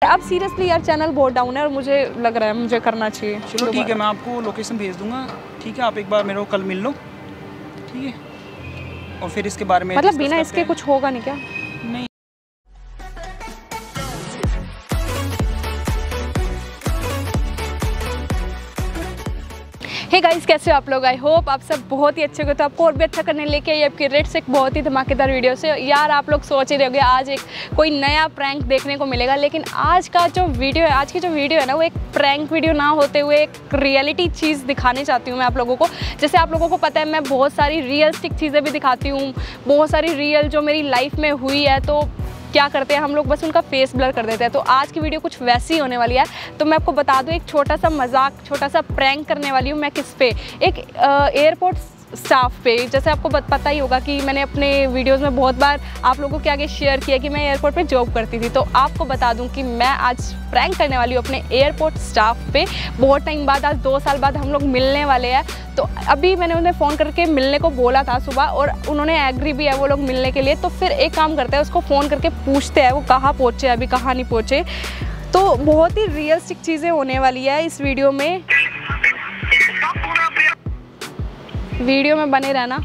अब सीरियसली यार चैनल बहुत डाउन है और मुझे लग रहा है मुझे करना चाहिए। चलो ठीक है, मैं आपको लोकेशन भेज दूंगा, ठीक है? आप एक बार मेरे को कल मिल लो, ठीक है? और फिर इसके बारे में मतलब बिना इसके कुछ होगा नहीं क्या? नहीं। हे गाइस, कैसे हो आप लोग? आई होप आप सब बहुत ही अच्छे हो। तो आपको और भी अच्छा करने लेके आई आपकी रेड से एक बहुत ही धमाकेदार वीडियो से। यार आप लोग सोच ही रहे होंगे आज एक कोई नया प्रैंक देखने को मिलेगा, लेकिन आज का जो वीडियो है, आज की जो वीडियो है ना, वो एक प्रैंक वीडियो ना होते हुए एक रियलिटी चीज़ दिखाने चाहती हूँ मैं आप लोगों को। जैसे आप लोगों को पता है मैं बहुत सारी रियलिस्टिक चीज़ें भी दिखाती हूँ, बहुत सारी रियल जो मेरी लाइफ में हुई है, तो क्या करते हैं हम लोग बस उनका फेस ब्लर कर देते हैं। तो आज की वीडियो कुछ वैसी होने वाली है। तो मैं आपको बता दूं, एक छोटा सा मजाक, छोटा सा प्रैंक करने वाली हूँ मैं। किस पे? एक एयरपोर्ट स्टाफ पे। जैसे आपको पता ही होगा कि मैंने अपने वीडियोस में बहुत बार आप लोगों के आगे शेयर किया कि मैं एयरपोर्ट पे जॉब करती थी। तो आपको बता दूं कि मैं आज प्रैंक करने वाली हूँ अपने एयरपोर्ट स्टाफ पे। बहुत टाइम बाद, आज 2 साल बाद हम लोग मिलने वाले हैं। तो अभी मैंने उन्हें फ़ोन करके मिलने को बोला था सुबह, और उन्होंने एग्री भी है वो लोग मिलने के लिए। तो फिर एक काम करते हैं, उसको फ़ोन करके पूछते हैं वो कहाँ पहुँचे, अभी कहाँ नहीं पहुँचे। तो बहुत ही रियलिस्टिक चीज़ें होने वाली है इस वीडियो में। वीडियो में बने रहना।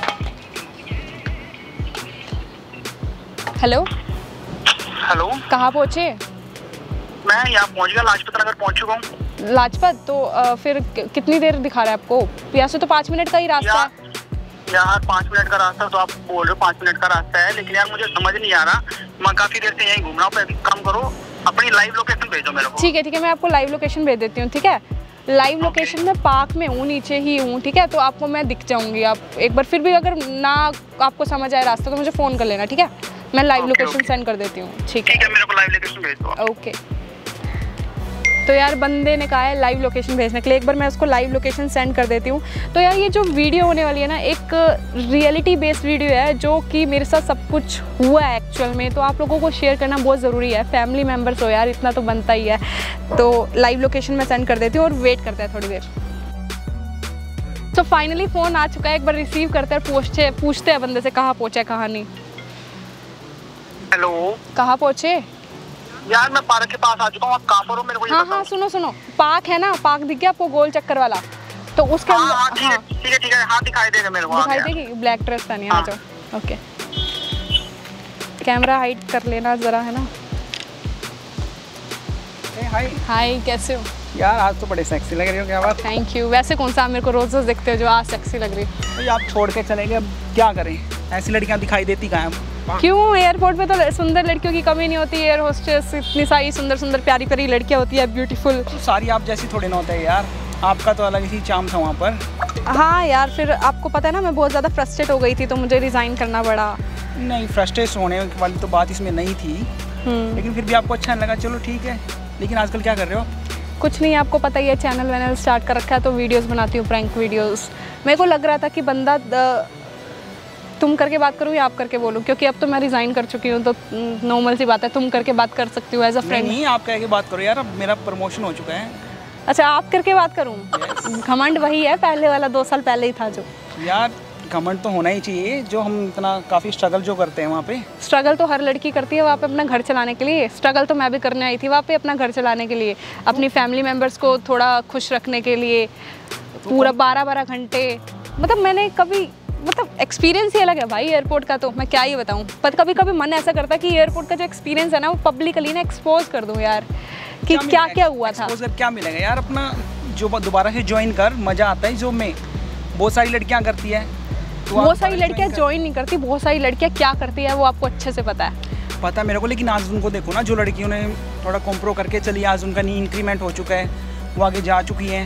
हेलो हेलो, कहाँ पहुँचे? मैं यहाँ पहुँच गया, लाजपत नगर पहुँच चुका हूँ। लाजपत? तो फिर कितनी देर दिखा रहा है आपको? यहाँ से तो 5 मिनट का ही रास्ता है। यार 5 मिनट का रास्ता तो आप बोल रहे हो, 5 मिनट का रास्ता है, लेकिन यार मुझे समझ नहीं आ रहा। मैं काफ़ी देर से यहीं घूम रहा हूँ। एक काम करो, अपनी लाइव लोकेशन भेजो मेरे को। ठीक है, मैं आपको लाइव लोकेशन भेज देती हूँ। ठीक है, लाइव लोकेशन में पार्क में हूँ, नीचे ही हूँ। ठीक है, तो आपको मैं दिख जाऊँगी। आप एक बार फिर भी अगर ना आपको समझ आए रास्ता तो मुझे फ़ोन कर लेना, ठीक है? मैं लाइव लोकेशन सेंड कर देती हूँ। ठीक है, मेरे को लाइव लोकेशन भेज दो। ओके। तो यार बंदे ने कहा है लाइव लोकेशन भेजने के लिए, एक बार मैं उसको लाइव लोकेशन सेंड कर देती हूँ। तो यार ये जो वीडियो होने वाली है ना, एक रियलिटी बेस्ड वीडियो है, जो कि मेरे साथ सब कुछ हुआ है एक्चुअल में। तो आप लोगों को शेयर करना बहुत ज़रूरी है। फैमिली मेम्बर्स हो यार, इतना तो बनता ही है। तो लाइव लोकेशन मैं सेंड कर देती हूँ और वेट करते हैं थोड़ी देर। तो फाइनली फ़ोन आ चुका है, एक बार रिसीव करते हैं, पूछते हैं बंदे से कहाँ पहुँचे कहाँ नहीं। हेलो, कहाँ पहुँचे? यार मैं पार्क के पास आ चुका हूँ। आप कहाँ पर हो मेरे को ये बताओ। हाँ, सुनो, पार्क है ना, पार्क दिख गया आपको, गोल चक्कर वाला? तो उसके अंदर। हाँ, ठीक है, हाँ दिखाई देगा मेरे को। दिखाई देगी? ब्लैक ड्रेस पहनी, आ जाओ। ओके, कैमरा हाइड कर लेना ज़रा, है ना? हाय, कैसे हो? यार आज तो बड़े सेक्सी लग रही हो। क्या बात? Thank you. वैसे कौन सा आप मेरे को रोज़ देखते हो जो आज सेक्सी लग रही है? आप छोड़ के चले गए, अब क्या करें? ऐसी लड़कियां दिखाई देती कहाँ हैं? क्यों, एयरपोर्ट पे तो सुंदर लड़कियों की कमी नहीं होती। एयर होस्टेस इतनी सारी सुंदर प्यारी प्यारी लड़कियां होती है, ब्यूटीफुल। तो सारी आप जैसी थोड़ी ना होता है यार, आपका तो अलग ही चार्म था वहाँ पर। हाँ यार, फिर आपको पता है ना मैं बहुत ज़्यादा फ्रस्ट्रेट हो गई थी, तो मुझे रिज़ाइन करना पड़ा। नहीं, फ्रस्ट्रेट होने वाली तो बात इसमें नहीं थी, लेकिन फिर भी आपको अच्छा नहीं लगा। चलो ठीक है, लेकिन आजकल क्या कर रहे हो? कुछ नहीं, आपको पता ही है, चैनल स्टार्ट कर रखा है, तो वीडियोस बनाती हूँ, प्रैंक वीडियोस। मेरे को लग रहा था कि बंदा तुम करके बात करूँ या आप करके बोलूँ, क्योंकि अब तो मैं रिज़ाइन कर चुकी हूँ, तो नॉर्मल सी बात है, तुम करके बात कर सकती हो एज अ फ्रेंड। नहीं, आप कह के बात करो यार, अब मेरा प्रमोशन हो चुका है। अच्छा, आप करके बात करूँ? घमंड वही है पहले वाला, 2 साल पहले ही था जो। यार घमंड तो होना ही चाहिए, जो हम इतना काफ़ी स्ट्रगल जो करते हैं वहाँ पे। स्ट्रगल तो हर लड़की करती है वहाँ पे अपना घर चलाने के लिए। स्ट्रगल तो मैं भी करने आई थी वहाँ पे अपना घर चलाने के लिए, अपनी फैमिली मेम्बर्स को थोड़ा खुश रखने के लिए। पूरा 12-12 घंटे, मतलब मैंने कभी, मतलब एक्सपीरियंस ही अलग है भाई एयरपोर्ट का। तो मैं क्या ही बताऊँ, पर कभी कभी मन ऐसा करता है कि एयरपोर्ट का जो एक्सपीरियंस है ना, वो पब्लिकली ना एक्सपोज कर दूँ यार, कि क्या हुआ था। एक्सपोज कर क्या मिलेगा यार? अपना जो दोबारा से ज्वाइन कर, मज़ा आता है जॉब में। बहुत सारी लड़कियाँ करती है, बहुत सारी लड़कियाँ ज्वाइन नहीं करती, बहुत सारी लड़कियाँ क्या करती है वो आपको अच्छे से पता है। पता है मेरे को, लेकिन आज उनको देखो ना, जो लड़कियों ने थोड़ा कॉम्प्रो करके चली, आज उनका नहीं इंक्रीमेंट हो चुका है, वो आगे जा चुकी हैं।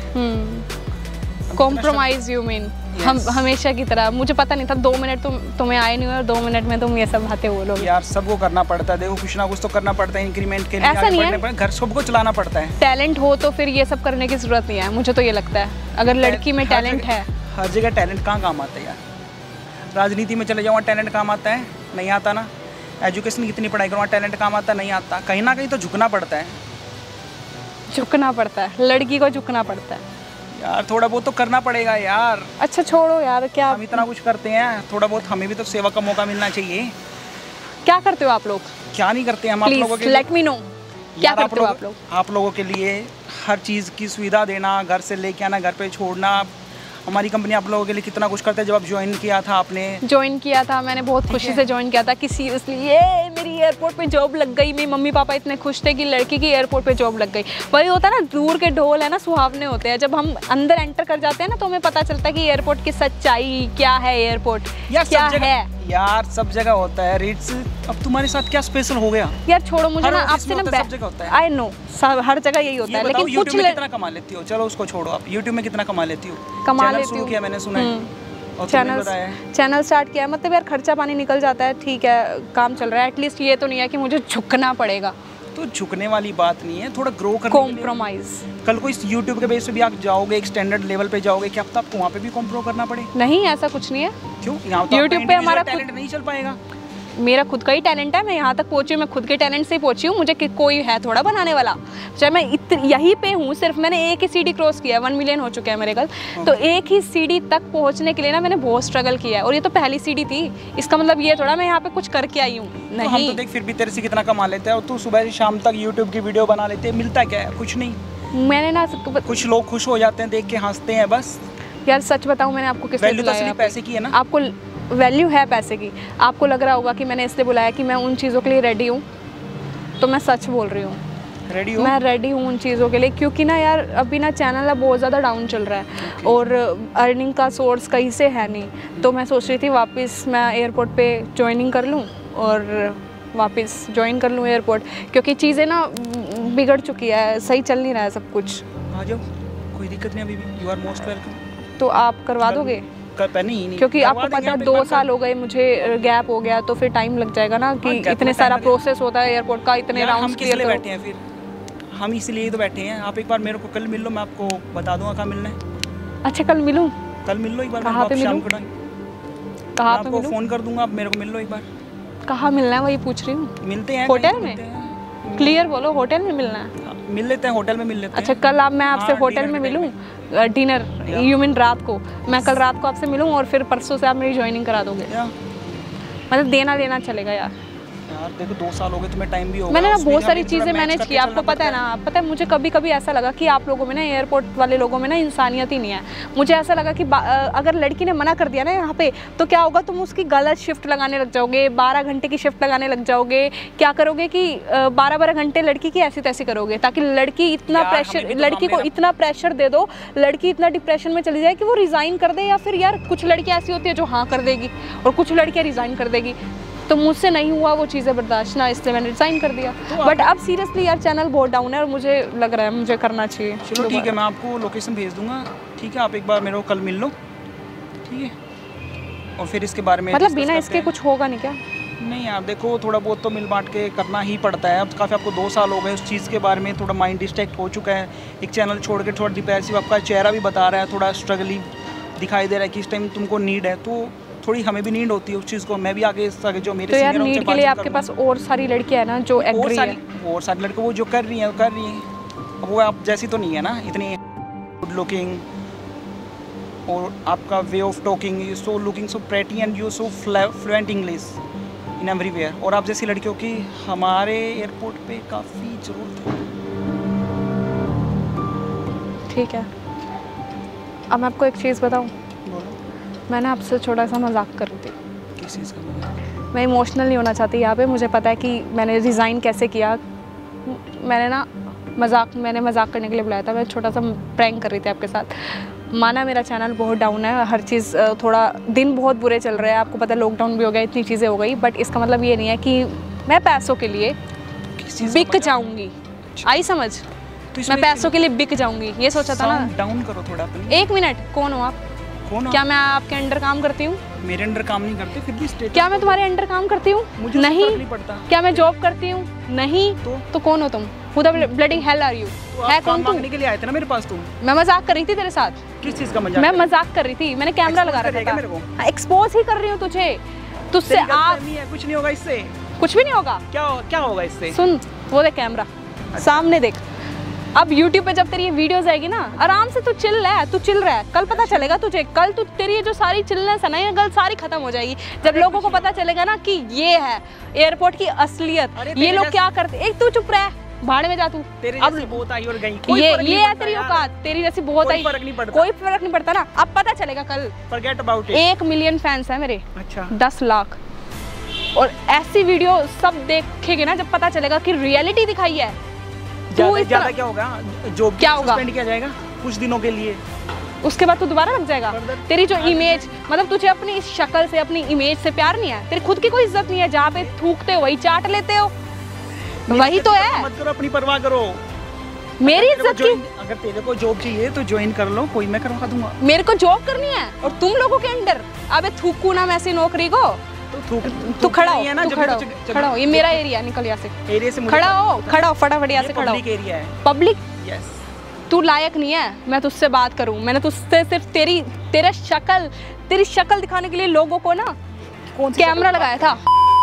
Compromise you mean? हम हमेशा की तरह। मुझे पता नहीं था 2 मिनट तुम्हें आए नहीं हुए और 2 मिनट में तुम ये सब बातें बोलोगे। यार सबको करना पड़ता है, देखो कुछ ना कुछ तो करना पड़ता है इंक्रीमेंट के लिए। ऐसा नहीं है, घर सबको चलाना पड़ता है। टैलेंट हो तो फिर ये सब करने की जरूरत नहीं है, मुझे तो ये लगता है। अगर लड़की में टैलेंट है, हर जगह टैलेंट कहाँ काम आता है यार? राजनीति में चले जाओ, वहाँ टैलेंट काम आता है? नहीं आता ना। एजुकेशन कितनी पढ़ाई करो, वहाँ टैलेंट काम आता? नहीं आता। कहीं ना कहीं तो झुकना पड़ता है। झुकना पड़ता है, लड़की को झुकना पड़ता है यार। थोड़ा बहुत तो करना पड़ेगा यार। अच्छा छोड़ो यार, क्या हम इतना कुछ करते हैं, थोड़ा बहुत हमें भी तो सेवा का मौका मिलना चाहिए। क्या करते हो आप लोग? क्या नहीं करते हम आप लोगों के? Let me know. क्या करते हो आप लोग? आप लोगों के लिए हर चीज़ की सुविधा देना, घर से लेके आना, घर पे छोड़ना, हमारी कंपनी आप लोगों के लिए कितना कुछ करता है। जब आप ज्वाइन किया था, आपने ज्वाइन किया था, मैंने बहुत खुशी से ज्वाइन किया था कि सीरियसली ये मेरी एयरपोर्ट पे जॉब लग गई। मेरे मम्मी पापा इतने खुश थे कि लड़की की एयरपोर्ट पे जॉब लग गई। वही होता है ना, दूर के ढोल है ना सुहावने होते हैं। जब हम अंदर एंटर कर जाते हैं ना तो हमें पता चलता है कि एयरपोर्ट की सच्चाई क्या है, एयरपोर्ट क्या है। यार सब जगह होता है रीट्स। अब तुम्हारे साथ क्या स्पेशल हो गया? यार छोड़ो मुझे ना, आपसे ना सब जगह होता है। आई नो हर जगह यही होता है, लेकिन YouTube में कितना कमा लेती हो? चलो उसको छोड़ो, आप YouTube में कितना कमा लेती हो? कमा लेती हूँ, किया मैंने सुना है। और चैनल स्टार्ट किया, मतलब यार खर्चा पानी निकल जाता है, ठीक है, काम चल रहा है। एटलीस्ट ये तो नहीं है कि मुझे झुकना पड़ेगा। तो झुकने वाली बात नहीं है, थोड़ा ग्रो करने कॉम्प्रोमाइज। कल को इस YouTube के बेस पे भी आप जाओगे, एक स्टैंडर्ड लेवल पे जाओगे, क्या पता आपको वहाँ पे भी कॉम्प्रो करना पड़े? नहीं, ऐसा कुछ नहीं है। क्यों? यहाँ तो YouTube पे हमारा टैलेंट नहीं चल पाएगा। मेरा खुद का ही टैलेंट है, मैं यहाँ तक पहुँची हूँ, मैं खुद के टैलेंट से ही पहुँची हूँ। मुझे कोई है थोड़ा बनाने वाला, चाहे मैं यहीं पे हूँ। सिर्फ मैंने एक ही सीढ़ी क्रॉस किया है, 1 मिलियन हो चुका है मेरे कल। तो एक ही सीढ़ी तक पहुँचने के लिए ना मैंने बहुत स्ट्रगल किया है, और ये तो पहली सीढ़ी थी। इसका मतलब ये थोड़ा मैं यहाँ पे कुछ करके आई हूँ, नहीं। हम तो देख फिर भी तेरे से कितना कमा लेते हैं, और तू सुबह से शाम तक यूट्यूब की वीडियो बना लेते हैं, मिलता क्या है? कुछ नहीं। मैंने ना कुछ लोग खुश हो जाते हैं, देख के हंसते हैं बस। यार सच बताऊँ, मैंने आपको किस लिए बुलाया? पैसे की है ना, आपको वैल्यू है पैसे की। आपको लग रहा होगा कि मैंने इसलिए बुलाया कि मैं उन चीज़ों के लिए रेडी हूँ, तो मैं सच बोल रही हूँ। रेडी हो? मैं रेडी हूँ उन चीज़ों के लिए, क्योंकि ना यार अभी ना चैनल अब बहुत ज़्यादा डाउन चल रहा है और अर्निंग का सोर्स कहीं से है नहीं। तो मैं सोच रही थी वापस मैं एयरपोर्ट पे ज्वाइनिंग कर लूँ और वापस ज्वाइन कर लूँ एयरपोर्ट, क्योंकि चीज़ें ना बिगड़ चुकी है, सही चल नहीं रहा है सब कुछ। आ जाओ, कोई दिक्कत नहीं, अभी भी यू आर मोस्ट वेलकम। तो आप करवा दोगे? नहीं, क्योंकि आपको पता है 2 साल हो गए मुझे गैप हो गया, तो फिर टाइम लग जाएगा ना कि इतने सारा प्रोसेस होता है एयरपोर्ट का, इतने राउंड्स क्लियर कर। बैठे हैं फिर हम इसलिए तो बैठे हैं। आप एक बार मेरे को कल मिल लो, मैं आपको बता दूंगा कहाँ मिलना है। अच्छा कल मिलूँ? कल मिल लो एक बार। कहाँ पे मिलूँ? कहाँ पे मिलूँ? फोन कर दूंगा, आप मेरे को मिल लो एक बार। कहाँ मिलना है वही पूछ रही हूँ। मिलते हैं होटल में? क्लियर बोलो, होटल में मिलना है? मिल लेते हैं, होटल में मिल लेते हैं। अच्छा कल मैं आपसे होटल में मिलूँ? डिनर यू मीन रात को? मैं कल रात को आपसे मिलूँ और फिर परसों से आप मेरी ज्वाइनिंग करा दोगे? मतलब देना लेना चलेगा यार। देखो 2 साल हो गए, तुम्हें टाइम भी होगा। मैंने ना बहुत सारी चीज़ें मैनेज की, आपको पता है ना। पता है मुझे कभी कभी ऐसा लगा कि आप लोगों में ना, एयरपोर्ट वाले लोगों में ना इंसानियत ही नहीं है। मुझे ऐसा लगा कि अगर लड़की ने मना कर दिया ना यहाँ पे, तो क्या होगा, तुम उसकी गलत शिफ्ट लगाने लग जाओगे, 12 घंटे की शिफ्ट लगाने लग जाओगे। क्या करोगे कि 12-12 घंटे लड़की की ऐसी तैसी करोगे, ताकि लड़की इतना प्रेशर, लड़की को इतना प्रेशर दे दो, लड़की इतना डिप्रेशन में चली जाए कि वो रिज़ाइन कर दे। या फिर यार कुछ लड़कियाँ ऐसी होती है जो हाँ कर देगी और कुछ लड़कियाँ रिज़ाइन कर देगी। तो मुझसे नहीं हुआ वो चीज़ें बर्दाश्त ना, इसलिए मैंने रिज़ाइन कर दिया। बट अब सीरियसली यार चैनल बहुत डाउन है और मुझे लग रहा है मुझे करना चाहिए। चलो ठीक है, मैं आपको लोकेशन भेज दूंगा, ठीक है? आप एक बार मेरे को कल मिल लो, ठीक है? और फिर इसके बारे में मतलब बिना इसके कुछ होगा नहीं क्या? नहीं यार देखो, थोड़ा बहुत तो मिल बांट के करना ही पड़ता है। अब काफ़ी आपको 2 साल हो गए उस चीज़ के बारे में, थोड़ा माइंड डिस्ट्रैक्ट हो चुका है। एक चैनल छोड़ के थोड़ा डिप्रेसिव आपका चेहरा भी बता रहा है, थोड़ा स्ट्रगल दिखाई दे रहा है कि इस टाइम तुमको नीड है। तो थोड़ी हमें भी नीड होती है उस चीज़ को। मैं भी आगे जो मेरे तो यार नीड के लिए आपके पास और सारी लड़कियां है ना जो एग्री है, और सारी लड़कियां वो जो कर रही हैं कर रही हैं। वो आप जैसी तो नहीं है ना, इतनी गुड लुकिंग, और आपका way of talking you so looking so pretty and you so fluent English in everywhere. और आप जैसी लड़कियों की हमारे एयरपोर्ट पे काफ़ी ज़रूरत है। ठीक है, अब मैं आपको एक चीज़ बताऊँ। मैंने आपसे छोटा सा मजाक कर रही थी। किस चीज़ का मजाक? मैं इमोशनल नहीं होना चाहती यहाँ पे। मुझे पता है कि मैंने रिज़ाइन कैसे किया। मैंने मजाक करने के लिए बुलाया था। मैं छोटा सा प्रैंक कर रही थी आपके साथ। माना मेरा चैनल बहुत डाउन है, हर चीज़ थोड़ा दिन बहुत बुरे चल रहे हैं। आपको पता है लॉकडाउन भी हो गया, इतनी चीज़ें हो गई। बट इसका मतलब ये नहीं है कि मैं पैसों के लिए बिक जाऊँगी। आई समझ? मैं पैसों के लिए बिक जाऊँगी, ये सोचा था ना। डाउन करो थोड़ा। 1 मिनट, कौन हो आप? क्या मैं आपके अंडर काम करती हूँ? मेरे अंडर काम नहीं करते, फिर भी स्टेटस। क्या मैं तुम्हारे अंडर काम करती हूँ? नहीं पड़ता। क्या मैं जॉब करती हूँ? नहीं। तो कौन हो तुम? Who the bloody hell are you? है कौन तुम? मांगने के लिए आए थे ना मेरे पास तुम। मैं मजाक कर रही थी तेरे साथ। किस चीज़ का मजाक? मैं मजाक कर रही थी, मैंने कैमरा लगा रखा था। एक्सपोज ही कर रही हूँ तुझे। तुझसे आप कुछ नहीं होगा इससे। कुछ भी नहीं होगा। क्या होगा इससे? सुन, वो देख कैमरा सामने देख। अब YouTube पे जब तेरी ये वीडियोस आएगी ना, आराम से तू चिल रहा है। कल पता चलेगा तुझे, कल तू तेरी ये जो सारी चिलनेस है ना, ये कल सारी खत्म हो जाएगी जब लोगों को पता चलेगा ना कि ये है एयरपोर्ट की असलियत। ये लोग क्या करते। एक तू चुप रह, भाड़ में जा तू। तेरे अब जैसी बहुत आई और गई, ये है तेरी औकात, तेरी जैसी बहुत आई, कोई फर्क नहीं पड़ता, कोई फर्क नहीं पड़ता ना। अब पता चलेगा कल। Forget about it. 1 million fans है मेरे, अच्छा 10 लाख, और ऐसी वीडियो सब देखेंगे ना जब पता चलेगा कि रियलिटी दिखाई है। ज्यादा क्या होगा, जॉब क्या होगा, सस्पेंड किया जाएगा कुछ दिनों के लिए, उसके बाद तू दोबारा लग जाएगा। तेरी जो इमेज, मतलब तुझे अपनी इस शक्ल से, अपनी इमेज से प्यार नहीं है, तेरी खुद की कोई इज्जत नहीं है, जहाँ पे थूकते हो वही चाट लेते हो, वही तो है। मत करो, अपनी परवाह करो। मेरी इज्जत की, अगर तेरे को जॉब चाहिए तो ज्वाइन कर लो, कोई मैं करवा दूंगा। मेरे को जॉब करनी है और तुम लोगों के अंडर। अबे थूकू ना ऐसी नौकरी को, तू खड़ा हो, खड़ा हो, ये मेरा एरिया, निकल यहाँ से, एरिया से खड़ा हो फटाफट यहाँ से, खड़ा हो। पब्लिक एरिया है, पब्लिक, यस। तू लायक नहीं है मैं तुझसे बात करूं। मैंने तुझसे सिर्फ तेरी शक्ल दिखाने के लिए लोगों को ना कैमरा लगाया था,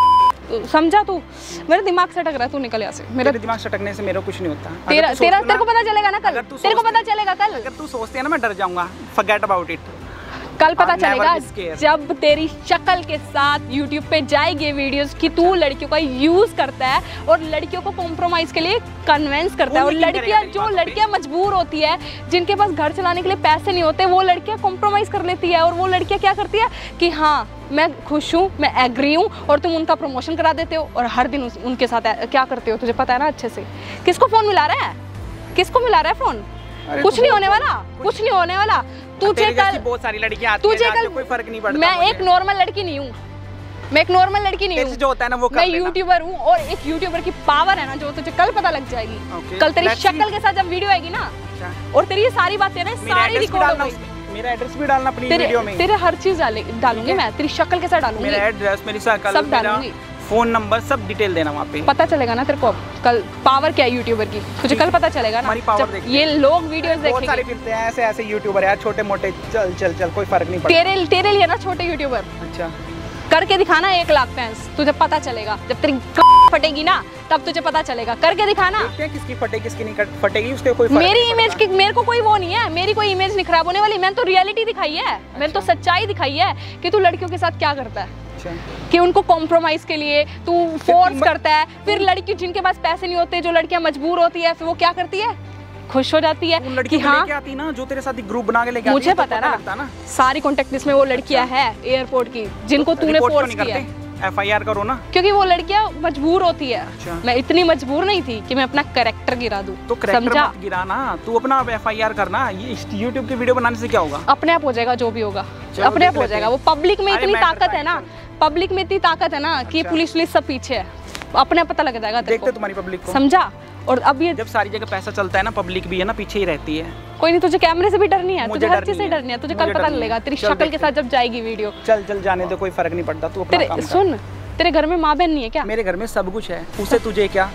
समझा तू? मेरा दिमाग सटक रहा है, तू निकल यहाँ से। मेरा दिमाग सटकने से मेरा कुछ नहीं होता। तेरे को पता चलेगा ना कल, तेरे को पता चलेगा कल। अगर तू सोचते है ना मैं डर जाऊंगा, फॉरगेट अबाउट इट। कल पता चलेगा जब तेरी शक्ल के साथ YouTube पे जाएगी वीडियोस कि तू लड़कियों का यूज करता है और लड़कियों को कॉम्प्रोमाइज के लिए कन्विंस करता है, और लड़कियां मजबूर होती है, जिनके पास घर चलाने के लिए पैसे नहीं होते, वो लड़कियां कॉम्प्रोमाइज कर लेती है, और वो लड़कियां क्या करती है कि हाँ मैं खुश हूँ, मैं एग्री हूँ, और तुम उनका प्रमोशन करा देते हो और हर दिन उनके साथ क्या करते हो, तुझे पता है ना अच्छे से। किसको फोन मिला रहा है, किसको मिला रहा है फोन? कुछ नहीं होने वाला, कुछ नहीं होने वाला। तुझे कल बहुत सारी लड़कियां आती तुझे कल कोई फर्क नहीं पड़ता। मैं एक नॉर्मल लड़की नहीं हूँ, मैं एक नॉर्मल लड़की नहीं हूँ, जो होता है ना वो कर मैं लेना। यूट्यूबर हूँ, और एक यूट्यूबर की पावर है ना जो तुझे कल पता लग जाएगी। कल तेरी शक्ल के साथ जब वीडियो आएगी ना, और तेरी ये सारी बातें ना सारी रिकॉर्ड होगी। मेरा एड्रेस भी डालना अपनी वीडियो में, तेरे हर चीज डालूंगी मैं, तेरी शक्ल के साथ डालूंगी, मेरा एड्रेस, मेरी शक्ल, सब डालूंगी, फोन नंबर सब डिटेल देना वहाँ पे। पता चलेगा ना तेरे को कल पावर क्या है यूट्यूबर की, तुझे कल पता चलेगा ना जब ये लोग वीडियोस देखेंगे। बहुत सारे फिरते हैं ऐसे यूट्यूबर यार, छोटे मोटे, चल कोई फर्क नहीं पड़ता। तेरे लिए ना छोटे यूट्यूबर, अच्छा करके दिखाना 1 लाख फैंस, तुझे पता चलेगा जब तेरी फटेगी ना, तब तुझे पता चलेगा। करके दिखाना, देखते हैं किसकी फटेगी किसकी नहीं फटेगी, उसके कोई मेरी इमेज की, मेरे को कोई वो नहीं है, मेरी कोई इमेज नहीं खराब होने वाली। मैंने तो रियलिटी दिखाई है, मैंने तो सच्चाई दिखाई है कि तू लड़कियों के साथ क्या करता है, कि उनको कॉम्प्रोमाइज के लिए तू फोर्स करता है। फिर लड़की जिनके पास पैसे नहीं होते, जो लड़कियां मजबूर होती है, फिर वो क्या करती है, खुश हो जाती है कि हाँ आती ना, जो तेरे साथ ग्रुप बना के लेके मुझे पता है ना सारी कॉन्टेक्ट लिस्ट में वो लड़कियां है एयरपोर्ट की जिनको तूने फोर्स किया है। FIR करो ना, क्योंकि वो लड़कियां मजबूर होती है। मैं इतनी मजबूर नहीं थी कि मैं अपना कैरेक्टर गिरा दूं, तो कैरेक्टर मत गिरा ना, तू अपना FIR करना। ये YouTube की वीडियो बनाने से क्या होगा, अपने आप हो जाएगा, जो भी होगा अपने आप हो जाएगा। वो पब्लिक में इतनी ताकत है ना, पब्लिक में इतनी ताकत है ना कि पुलिस सब पीछे है, अपने आप पता लग जाएगा तेरे को, तुम्हारी पब्लिक को, समझा? और अब ये जब सारी जगह पैसा चलता है ना, पब्लिक भी है ना पीछे ही रहती है। कोई नहीं, तुझे कैमरे से भी डर नहीं है, तुझे हर चीज से डर नहीं है, तुझे कल पता लगेगा तेरी शक्ल के साथ जब जाएगी वीडियो। चल जाने दे, कोई फर्क नहीं पड़ता, तू अपना काम कर। सुन, तेरे घर में माँ बहन नहीं है क्या? मेरे घर में सब कुछ है, उससे तुझे क्या?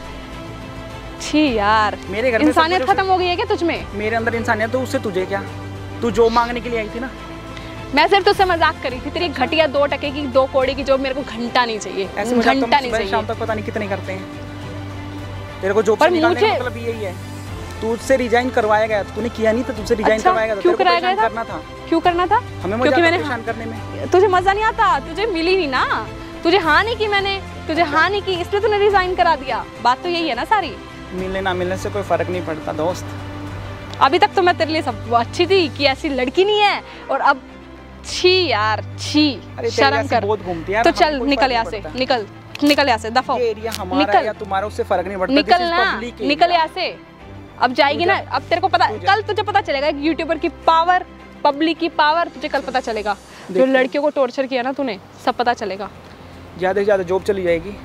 छी यार, मेरे घर में इंसानियत खत्म हो गई है क्या तुझ में? मेरे अंदर इंसानियत, तो उससे तुझे क्या? तू जो मांगने के लिए आई थी ना, मैं सिर्फ तुझसे मजाक करी थी। तेरी घटिया 2 टके की 2 कौड़ी की जॉब मेरे को घंटा नहीं चाहिए, घंटा नहीं चाहिए। शाम तक पता नहीं कितने करते हैं, तेरे को जॉब से निकालने का मतलब यही है। तुझसे रिजाइन करवाया गया, तूने किया नहीं था, तुझसे रिजाइन करवाया गया। क्यों कराया गया था? क्यों करना था? हमें मजा परेशान करने में। तुझे मजा नहीं आता, तुझे मिली नहीं ना, तुझे हाँ नहीं की मैंने, तुझे हाँ नहीं की, इसलिए तूने रिजाइन करा दिया। बात तो यही है ना सारी। मिलने ना मिलने से कोई फर्क नहीं पड़ता दोस्त। अभी तक तो मैं तेरे लिए सब अच्छी थी कि ऐसी लड़की नहीं है, और अब छी यार छी, शर्म कर। बहुत घूमती है, तो चल निकल यहाँ से, निकल यहाँ से, दफा हो। ये एरिया हमारा या तुम्हारा, उससे फर्क नहीं पड़ता। निकल यहाँ से। अब जाएगी ना, अब तेरे को पता, कल तुझे पता चलेगा यूट्यूबर की पावर, पब्लिक की पावर, तुझे कल पता चलेगा। जो लड़कियों को टॉर्चर किया ना तूने, सब पता चलेगा। ज्यादा से ज्यादा जॉब चली जाएगी,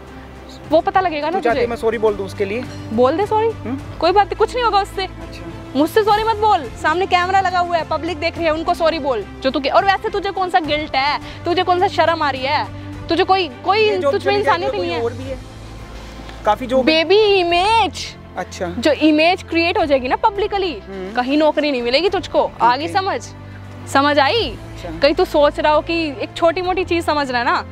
वो पता लगेगा ना तुझे। मैं सॉरी बोल दूं उसके लिए? बोल दे सॉरी, कोई बात नहीं, कुछ नहीं होगा उससे। मुझसे सॉरी मत बोल, सामने कैमरा लगा हुआ है, पब्लिक देख रही है, उनको सॉरी बोल जो तू। और वैसे तुझे कौन सा गिल्ट है, तुझे कौन सा शर्म आ रही है, तुझे कोई तुझ में इंसानियत नहीं है। और भी है काफी जो बेबी इमेज, अच्छा जो इमेज क्रिएट हो जाएगी ना पब्लिकली, कहीं नौकरी नहीं मिलेगी तुझको। आगे समझ आई? कहीं तू सोच रहा हो कि एक छोटी मोटी चीज समझ रहा है ना।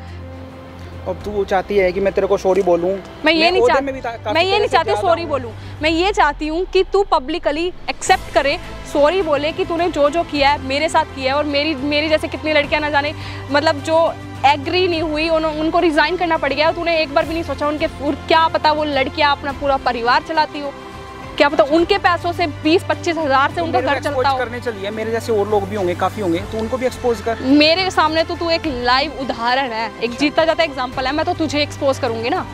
अब तू चाहती है कि मैं तेरे को सॉरी बोलूं? मैं ये नहीं चाहती सॉरी बोलूं, मैं ये चाहती हूँ कि तू पब्लिकली एक्सेप्ट करे, सॉरी बोले कि तूने जो किया है मेरे साथ किया है, और मेरी जैसे कितनी लड़कियां ना जाने, मतलब जो एग्री नहीं हुई, उनको रिजाइन करना पड़ गया। तूने एक बार भी नहीं सोचा उनके, क्या पता वो लड़कियां अपना पूरा परिवार चलाती हो, क्या पता उनके पैसों से 20-25 हज़ार से उनका घर चलता हो। करने चलिए, मेरे जैसे और लोग भी होंगे, काफी होंगे, तो उनको भी एक्सपोज कर। मेरे सामने तो तू एक लाइव उदाहरण है, एक जीता जाता एग्जांपल है, मैं तो तुझे एक्सपोज करूंगी ना।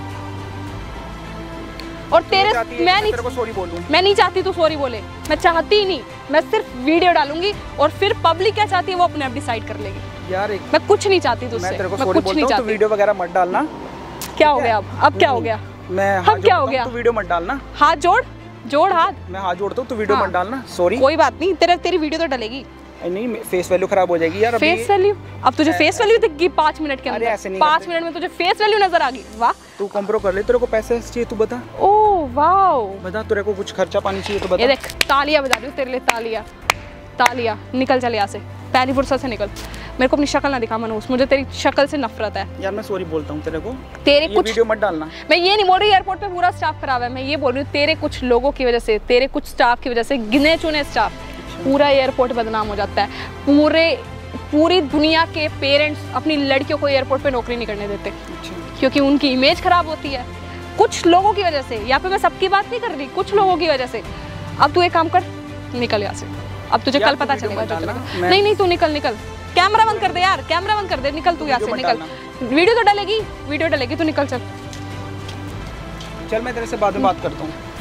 और तेरे को सॉरी बोलूं? मैं नहीं चाहती तू सॉरी बोले, मैं चाहती ही नहीं, मैं सिर्फ वीडियो डालूंगी और फिर पब्लिक क्या चाहती है वो अपने आप डिसाइड कर लेगी यार। मैं कुछ नहीं चाहती तुझसे, मैं कुछ नहीं चाहती। वीडियो वगैरह मत डालना। क्या हो गया अब क्या हो गया? अब क्या हो गया? तू वीडियो मत डालना। हाथ जोड़ हाथ। मैं हाथ जोड़ता हूँ, तू वीडियो मत डालना। सॉरी, कोई बात नहीं, तेरी वीडियो तो डलेगी। नहीं, फेस वैल्यू खराब हो जाएगी यार। Face value? अब तुझे फेस वैल्यू दिखेगी 5 मिनट के अंदर? 5 मिनट में तुझे फेस वैल्यू नजर आ गई? वाह, तू कंप्रो कर ले। तेरे को पैसे चाहिए तू बता। ओह वाओ, बता, तेरे को कुछ खर्चा पानी चाहिए तो बता। ये देख, तालियां बजा रही हूँ तेरे लिए, तालियां। निकल चल यहाँ से, पहली फुर्सत से निकल। मेरे को अपनी शक्ल ना दिखा मनोज, मुझे तेरी शक्ल से नफरत है यार। मैं सॉरी बोलता हूँ तेरे को, कुछ वीडियो मत डालना। मैं ये नहीं बोल रही एयरपोर्ट पे पूरा स्टाफ खराब है, मैं ये बोल रही हूँ तेरे कुछ लोगों की वजह से, तेरे कुछ स्टाफ की वजह से, गिने चुने स्टाफ, पूरा एयरपोर्ट बदनाम हो जाता है। पूरी दुनिया के पेरेंट्स अपनी लड़कियों को एयरपोर्ट पे नौकरी नहीं करने देते क्योंकि उनकी इमेज खराब होती है, कुछ लोगों की वजह से। यहाँ पे मैं सबकी बात नहीं कर रही, कुछ लोगों की वजह से। अब तू एक काम कर, निकल यहाँ से। अब तुझे कल पता चलेगा जो चलेगा। नहीं, तू निकल। कैमरा बंद कर दे यार, कैमरा बंद कर दे, निकल तू यहाँ से, निकल। वीडियो तो डलेगी, तू निकल चल। मैं तेरे से बाद में बात करता हूँ।